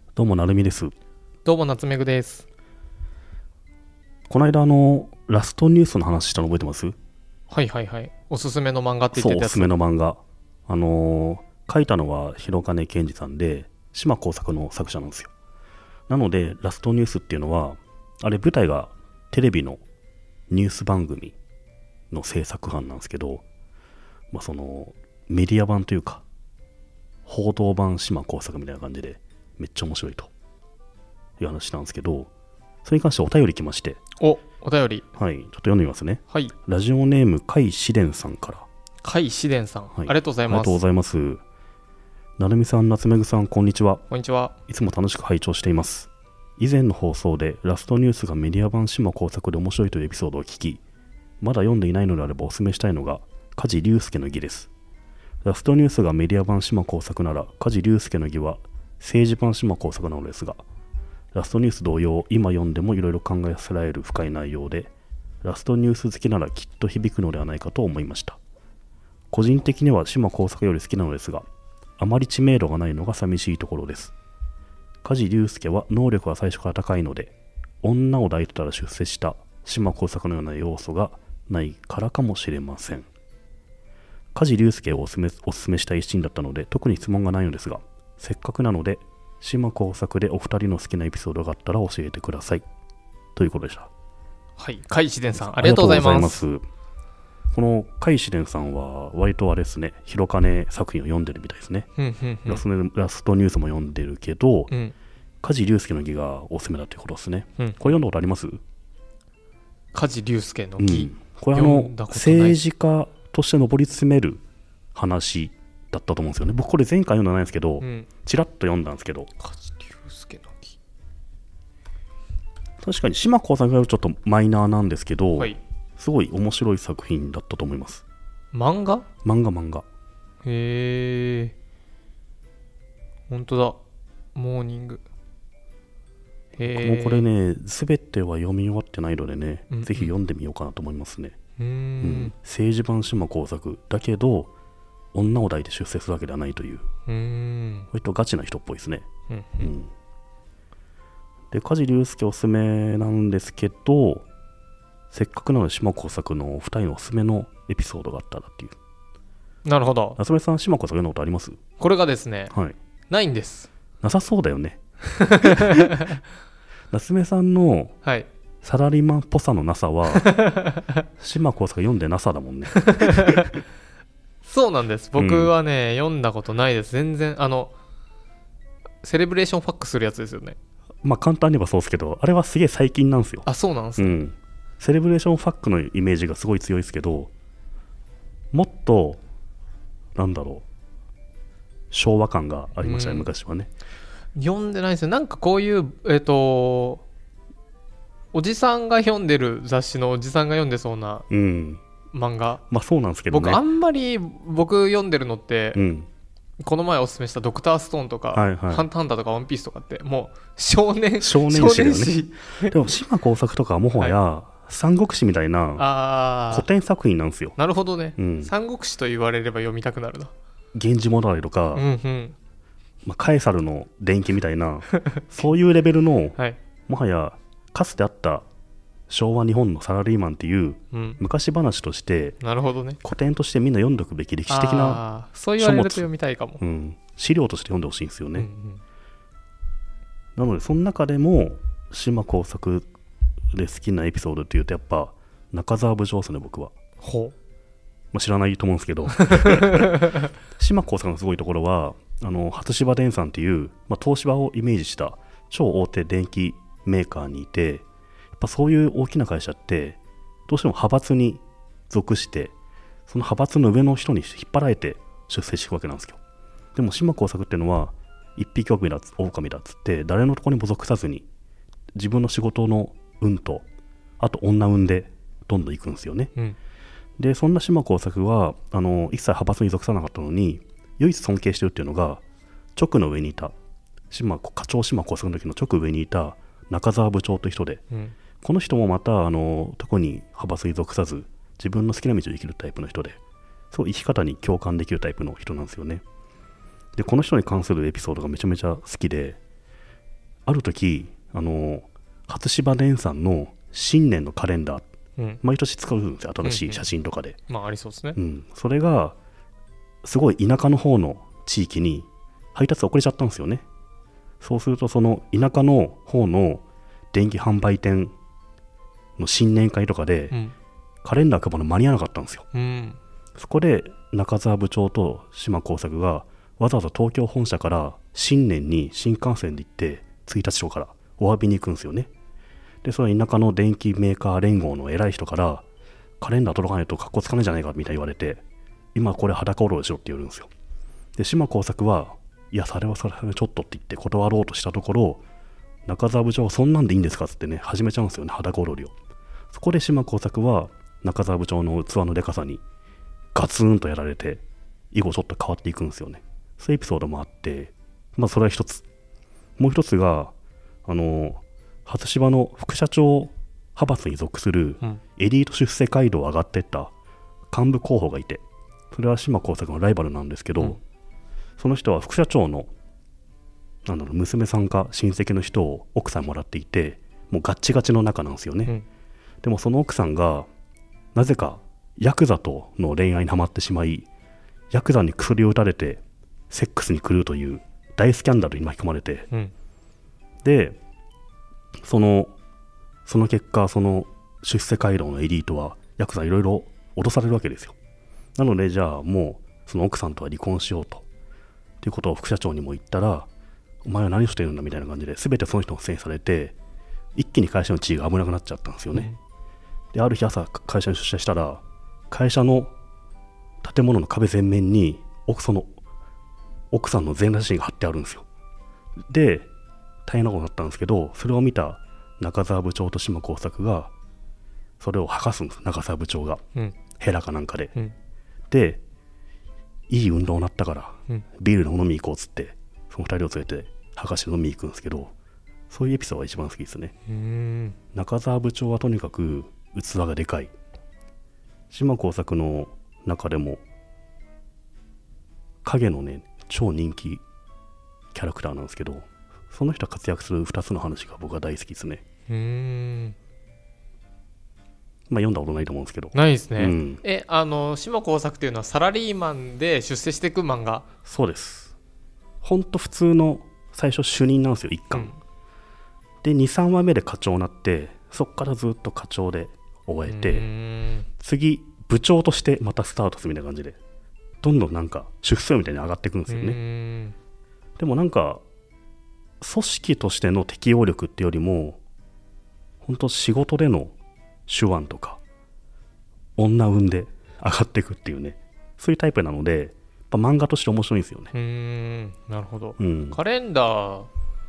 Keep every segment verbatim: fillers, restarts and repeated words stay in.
どうもなるみです。 どうも夏目ぐです。 この間あのラストニュースの話したの覚えてます？ はいはいはい。おすすめの漫画って言ってたやつ。 そう、おすすめの漫画。あのー、書いたのは広金健二さんで、島耕作の作者なんですよ。なのでラストニュースっていうのは、あれ舞台がテレビのニュース番組の制作班なんですけど、まあ、そのメディア版というか報道版島耕作みたいな感じでめっちゃ面白いという話なんですけど、それに関してお便り来まして、 お、お便り。 はい、ちょっと読んでみますね。 はい。 ラジオネーム甲斐紫伝さんから。 甲斐紫伝さん、 はい、 ありがとうございます。 ありがとうございます。なるみさん、夏目ぐさん、こんにちは。 こんにちは。 いつも楽しく拝聴しています。以前の放送でラストニュースがメディア版島耕作で面白いというエピソードを聞き、まだ読んでいないのであればお勧めしたいのが梶龍介の儀です。ラストニュースがメディア版島耕作なら梶龍介の儀は政治版島耕作なのですが、ラストニュース同様、今読んでもいろいろ考えさせられる深い内容で、ラストニュース好きならきっと響くのではないかと思いました。個人的には島耕作より好きなのですが、あまり知名度がないのが寂しいところです。梶龍介は能力が最初から高いので、女を抱いてたら出世した島耕作のような要素がないからかもしれません。梶龍介をおすすめ、おすすめしたいシーンだったので、特に質問がないのですが、せっかくなので、島耕作でお二人の好きなエピソードがあったら教えてください。ということでした。 はい。甲斐紫伝さん、ありがとうございます。 この甲斐紫伝さんは、割とあれですね、広金作品を読んでるみたいですね。 うんうんうん、 ラスト、ラストニュースも読んでるけど、 うん、 梶龍介の儀がおすすめだということですね。うん、これ読んだことあります？ 梶龍介の儀、うん、 これあの政治家として上り詰める話だったと思うんですよね。僕これ前回読んだないんですけど、うん、ちらっと読んだんですけど、 梶龍介の儀、 確かに島耕作がちょっとマイナーなんですけど、はい、すごい面白い作品だったと思います。 漫画漫画漫画へえ、ほんとだ、モーニング。へもうこれね、全ては読み終わってないのでね、うんうん、ぜひ読んでみようかなと思いますね。 うーん、うん、 政治版島耕作だけど女を抱いて出世するわけではないという、 うーん、 割とガチな人っぽいですね。 うんうんうん、で梶龍介おすすめなんですけど、せっかくなので島耕作のふたりのおすすめのエピソードがあったらっていう。 なるほど。 夏目さん、島耕作読んだことあります？ これがですね、 はい、 ないんです。 なさそうだよね。夏目さんのサラリーマンっぽさのなさは、はい、島耕作読んでなさだもんね。 そうなんです。僕はね、うん、読んだことないです。全然あのセレブレーションファックするやつですよね。 まあ簡単に言えばそうですけど、あれはすげえ最近なんですよ。 あ、そうなんですか、 うん、セレブレーションファックのイメージがすごい強いですけど、もっとなんだろう、昭和感がありましたね、うん、昔はね。 読んでないですよ。なんかこういうえっとおじさんが読んでる雑誌のおじさんが読んでそうな漫画、 うん、まあそうなんですけどね。 僕あんまり僕読んでるのって、うん、この前おすすめしたドクターストーンとか、はいはい、ハンターハンターとかワンピースとかってもう少年少年誌だよね。でも島耕作とかはもはや、はい、三国志みたいな古典作品なんですよ。 なるほどね、うん、三国志と言われれば読みたくなるな。 源氏物語とか、 うんうん、 まあ、カエサルの伝記みたいなそういうレベルの、はい、もはやかつてあった昭和日本のサラリーマンっていう昔話として、 うん、なるほどね、 古典としてみんな読んでおくべき歴史的なそう言われると読みたいかも、 うん、資料として読んでほしいんですよね、うんうん、なのでその中でも島耕作で好きなエピソードっていうとやっぱ中澤部長ですね。僕はほう、 まあ、知らないと思うんですけど島耕作のすごいところはあの初芝電産っていう、まあ、東芝をイメージした超大手電機メーカーにいて、やっぱそういう大きな会社ってどうしても派閥に属してその派閥の上の人に引っ張られて出世していくわけなんですよ。でも島耕作っていうのは一匹狼だっ狼だっつって誰のところにも属さずに自分の仕事の運とあと女運でどんどん行くんですよね、うん、でそんな島耕作はあの一切派閥に属さなかったのに唯一尊敬してるっていうのが直の上にいた島課長島耕作の時の直上にいた中澤部長という人で、うん、この人もまたあの特に派閥に属さず自分の好きな道を生きるタイプの人で、そう生き方に共感できるタイプの人なんですよね。でこの人に関するエピソードがめちゃめちゃ好きで、 ある時あの初芝蓮さんの新年のカレンダー、うん、毎年使うんですよ、新しい写真とかで、 うんうん、まあありそうですね、 うん、それがすごい田舎の方の地域に配達遅れちゃったんですよね。そうするとその田舎の方の電気販売店の新年会とかで、うん、カレンダー配るの間に合わなかったんですよ、うん、そこで中澤部長と島耕作がわざわざ東京本社から新年に新幹線で行ってついたちとからお詫びに行くんですよね。でその田舎の電機メーカー連合の偉い人からカレンダー届かないとカッコつかないんじゃないかみたいに言われて、今これ裸おろいしろって言われるんですよ。で島耕作はいやそれはそれはちょっとって言って断ろうとしたところ、中澤部長はそんなんでいいんですかってね始めちゃうんですよね、裸おろりを。そこで島耕作は中澤部長の器のでかさにガツンとやられて以後ちょっと変わっていくんですよね。そういうエピソードもあって、まあそれは一つ。もう一つがあの初芝の副社長派閥に属するエリート出世街道を上がっていった幹部候補がいて、それは島耕作のライバルなんですけど、うん、その人は副社長のなんだろう娘さんか親戚の人を奥さんもらっていて、もうガッチガチの仲なんですよね、うん、でもその奥さんがなぜかヤクザとの恋愛にハマってしまい、ヤクザに薬を打たれてセックスに狂うという大スキャンダルに巻き込まれて、うん、でそのその結果その出世街道のエリートはヤクザいろいろ脅されるわけですよ。なのでじゃあもうその奥さんとは離婚しようとということを副社長にも言ったら、お前は何をしてるんだみたいな感じで全てその人のせいにされて、一気に会社の地位が危なくなっちゃったんですよね、うん、である日朝会社に出社したら会社の建物の壁全面に奥その奥さんの全裸写真が貼ってあるんですよ。で大変なことになったんですけど、それを見た中澤部長と島耕作がそれを剥がすんです。中澤部長が、うん、ヘラかなんかで、うん、でいい運動になったから、うん、ビール飲み行こうっつってそのふたりを連れて剥がして飲み行くんですけど、そういうエピソードが一番好きですね。うーん、中澤部長はとにかく器がでかい。島耕作の中でも影のね超人気キャラクターなんですけど、その人が活躍するふたつの話が僕は大好きですね。うーん、まあ読んだことないと思うんですけど。 ないですね、うん、えあの島耕作っていうのはサラリーマンで出世していく漫画？ そうです。ほんと普通の最初主任なんですよ、一巻、うん、で に,さん 話目で課長になって、そこからずっと課長で終えて、次部長としてまたスタートするみたいな感じでどんどんなんか出世みたいに上がっていくんですよね。でもなんか組織としての適応力ってよりも本当仕事での手腕とか女運で上がっていくっていうね、そういうタイプなのでやっぱ漫画として面白いんですよね。 うーん、なるほど、うん、カレンダー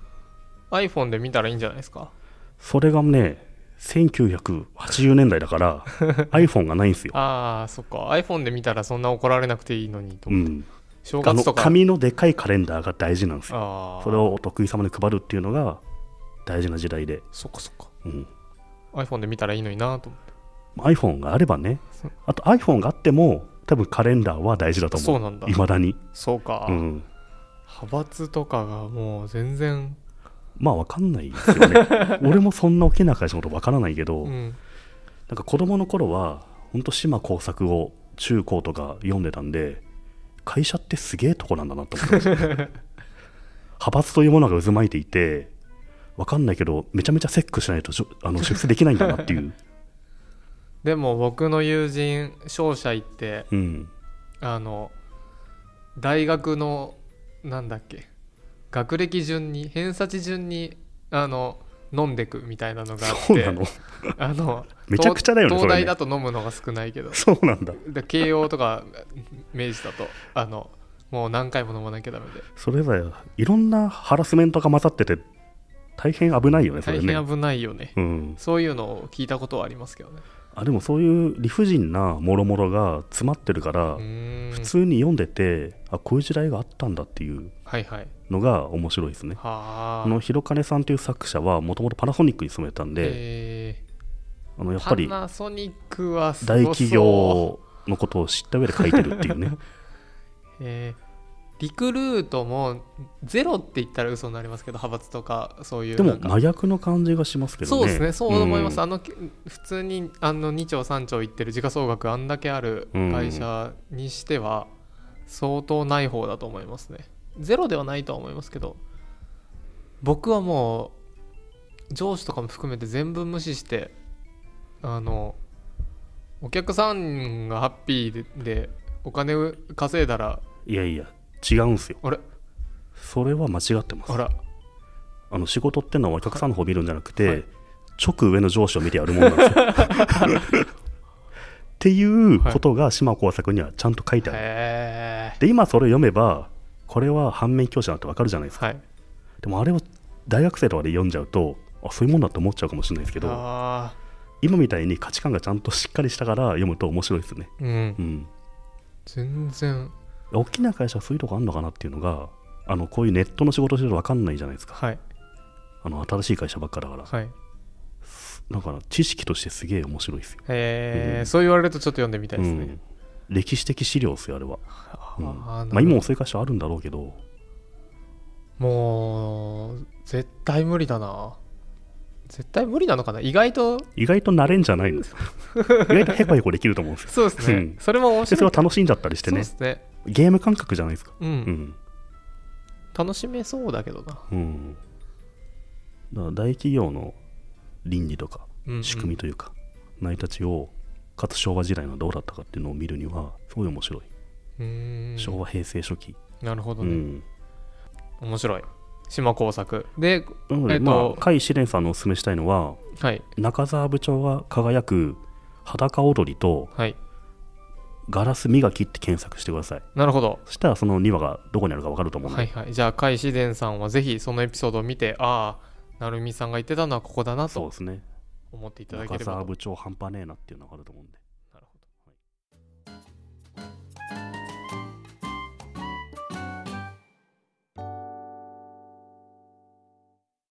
iPhone で見たらいいんじゃないですか？ それがねせんきゅうひゃくはちじゅうねんだいだから iPhone がないんですよ。 ああそっか、 iPhone で見たらそんな怒られなくていいのにと思って、うん、正月とかあの紙のでかいカレンダーが大事なんですよ。それをお得意様に配るっていうのが大事な時代で。 そっかそっか、うん、iPhone で見たらいいのになと思って。 iPhone があればね、あと iPhone があっても多分カレンダーは大事だと思う。 そうなんだ、 未だに。 そうか、うん、派閥とかがもう全然まあ分かんないですよね俺もそんな大きな会社のこと分からないけど、うん、なんか子供の頃は本当島耕作を中高とか読んでたんで、会社ってすげえとこなんだなと思ってました派閥というものが渦巻いていて、分かんないけどめちゃめちゃセックしないとあの出世できないんだなっていうでも僕の友人商社行って、うん、あの大学のなんだっけ学歴順に偏差値順にあの飲んでくみたいなのがあって、 そうなのあのめちゃくちゃだよね。 東大だと飲むのが少ないけど、 そうなんだ。 で慶応とか明治だとあのもう何回も飲まなきゃダメで、 それだよ、いろんなハラスメントが混ざってて大変危ないよね。それね大変危ないよね、うん、そういうのを聞いたことはありますけどね。 あでもそういう理不尽なもろもろが詰まってるから普通に読んでて、あこういう時代があったんだっていうのが面白いですね。はいはい、あの広金さんという作者はもともとパナソニックに勤めたんで、あのやっぱりパナソニックは大企業のことを知った上で書いてるっていうねへリクルートもゼロって言ったら嘘になりますけど、派閥とかそういうでも真逆の感じがしますけどね。 そうですね、そう思います、 うん、 あの普通にあのにちょうさんちょういってる時価総額あんだけある会社にしては相当ない方だと思いますね。ゼロではないとは思いますけど、僕はもう上司とかも含めて全部無視して、あのお客さんがハッピー で, でお金を稼いだら、 いやいや違うんすよ。 あれそれは間違ってます。 あら、 あの仕事ってのはお客さんの方を見るんじゃなくて、はい、直上の上司を見てやるもんなんですよっていうことが島耕作にはちゃんと書いてある、はい、で今それを読めばこれは反面教師だって分かるじゃないですか、はい、でもあれを大学生とかで読んじゃうと、あそういうもんだって思っちゃうかもしれないですけど、今みたいに価値観がちゃんとしっかりしたから読むと面白いですね、うんうん、 全然大きな会社はそういうとこあるのかなっていうのが、あのこういうネットの仕事してると分かんないじゃないですか、はい、あの新しい会社ばっかだから、はい、だから知識としてすげえ面白いですよ。 へえ、うん、そう言われるとちょっと読んでみたいですね、うん、 歴史的資料ですよあれは、うん、まあ、今もそういう会社あるんだろうけど、 もう絶対無理だな。絶対無理なのかな。意外と意外と慣れんじゃないんですよ意外とヘコヘコできると思うんですよ。 そうですね、うん、それも面白い。 それは楽しんじゃったりしてね、そうですね、ゲーム感覚じゃないですか、うんうん、 楽しめそうだけどな、うん、 だから大企業の倫理とか仕組みというか、成り立ちをかつ昭和時代のどうだったかっていうのを見るにはすごい面白い。うーん、昭和平成初期。 なるほどね、うん、面白い。島耕作で、 なので、えっとまあ、甲斐試練さんのおすすめしたいのは、はい、中澤部長が輝く裸踊りと、はい、ガラス磨きって検索してください。 なるほど。 そしたらそのにわがどこにあるか分かると思うので、 はいはい、じゃあ甲斐試練さんはぜひそのエピソードを見て、ああ成海さんが言ってたのはここだなと思っていただければと。 そうですね、中澤部長半端ねえなっていうのがあると思うんで。